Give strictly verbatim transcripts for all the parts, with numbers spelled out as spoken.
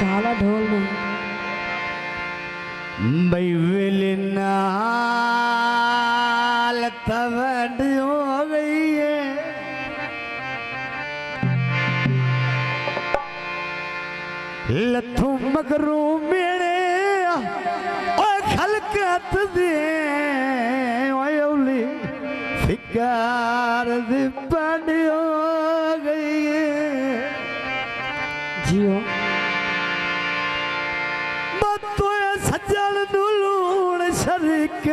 చాలా ढोल भाई वेली नाल तवड़ हो गई है लथू मगरू मेरे खलकत दे ओली फिकार दी बड़ हो गई है जियो सज्जन लूण शरीक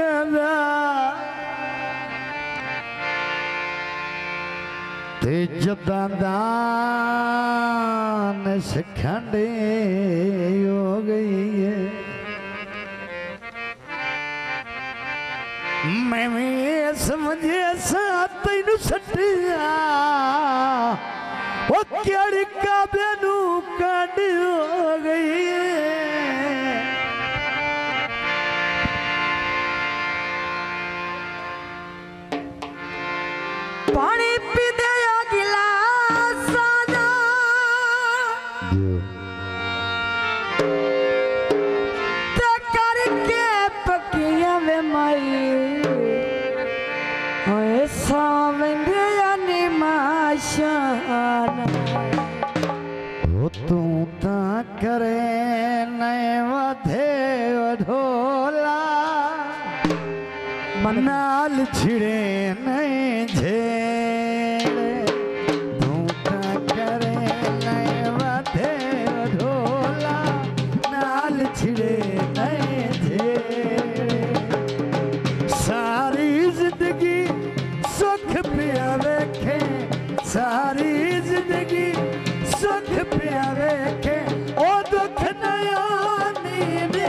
ते जदान सिखंडे हो गई है मैं भी समझे सा तेन सटिया वो केड़ी काबे नू कड़ हो गई है पानी पी दे गिलास सादा ते करके पकिया वे माई ओए सावंदे यानी माशान वो तू ता करे नए वधे ढोला मनाल छिड़े नए झेड़े धूता करे नए वधे ढोला नाल छिड़े नए झेड़े सारी जिंदगी सुख पिया वेखे सारी जिंदगी सुख पिया वेखे ओ दुख नया नी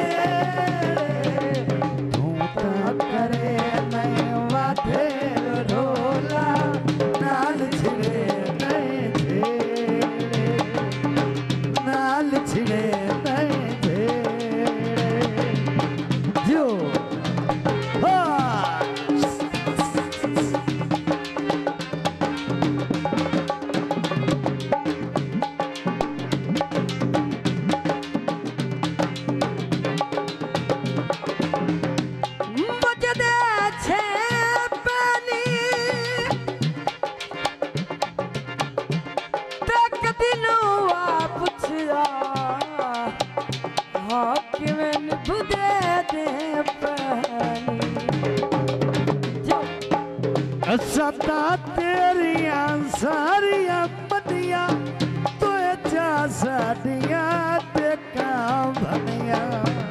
मेरे धूता करे नए वादे ढोला नाल छिड़े नए झेड़े नाल छिड़े नए झेड़े जो सदा तेरिया सारिया बनिया तो चा साडिया देखा बनिया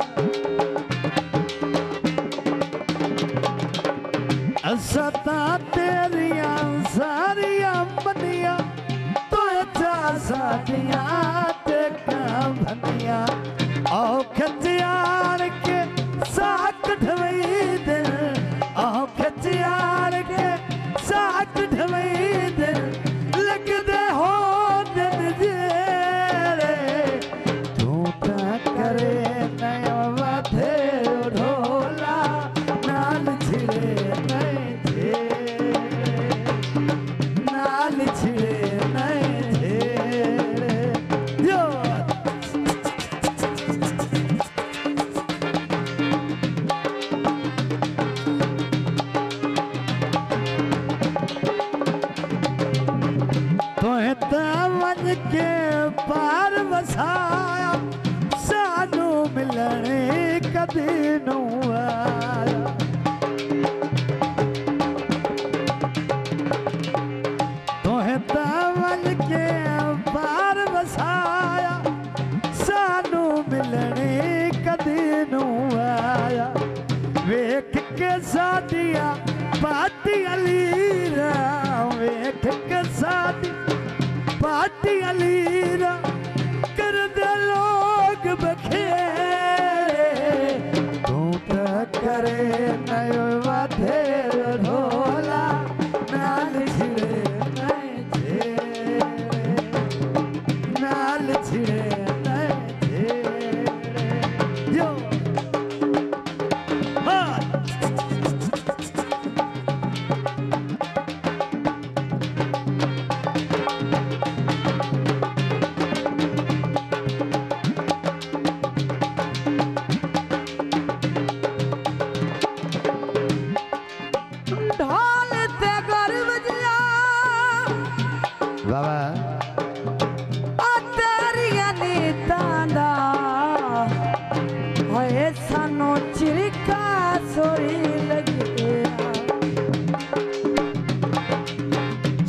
सदा तेरिया सारिया बनिया तो चा साडिया देखा बनिया औ खचियार के साक ढवई दे औ खचियार के साक ढवई दे लगदे हो दिन जेरे धूता करे नया वाधे ढोला नाल छिड़े नए झेड़े नाल छिड़े नए झेड़े जो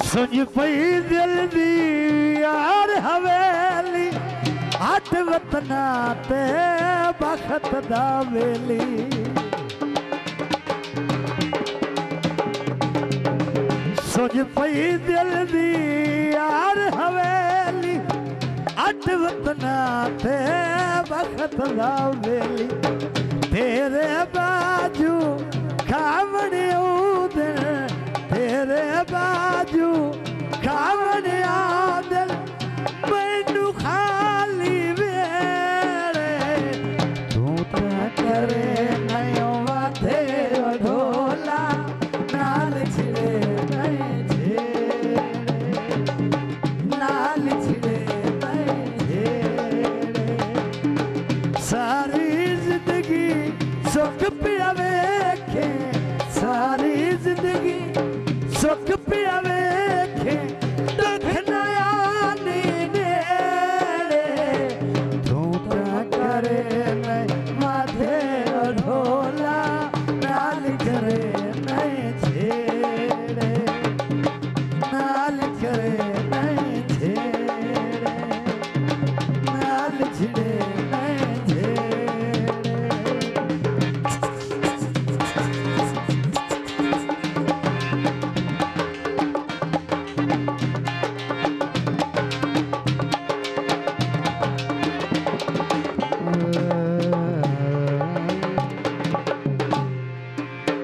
सुझ पई दिल दी यार हवेली हट वतना ते बखत दा वेली सुझ पई दिल दी यार हवेली हट वतना ते बखत दा वेली तेरे बाजू खावणे उदन तेरे बाजू खावणे आदल मैनू खाली वेड़े तू तो करे नयो वाथे ढोला नाल छिड़े नए झेड़े नाल छिड़े नए झेड़े सारी जिंदगी सुख पिया वेखे सारी जिंदगी सुख पिया वेखे दुख नया नेड़े तू तो करे नए माथे ढोला नाल करे नए झेड़े नाल करे नए झेड़े नाल छिड़े